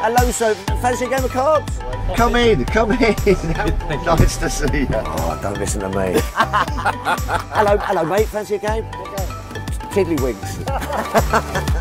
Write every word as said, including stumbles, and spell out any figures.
Hello, so fancy a game of cards? Come in, come in. Nice to see you. Oh, don't listen to me. Hello, hello, mate. Fancy a game? Tiddlywinks.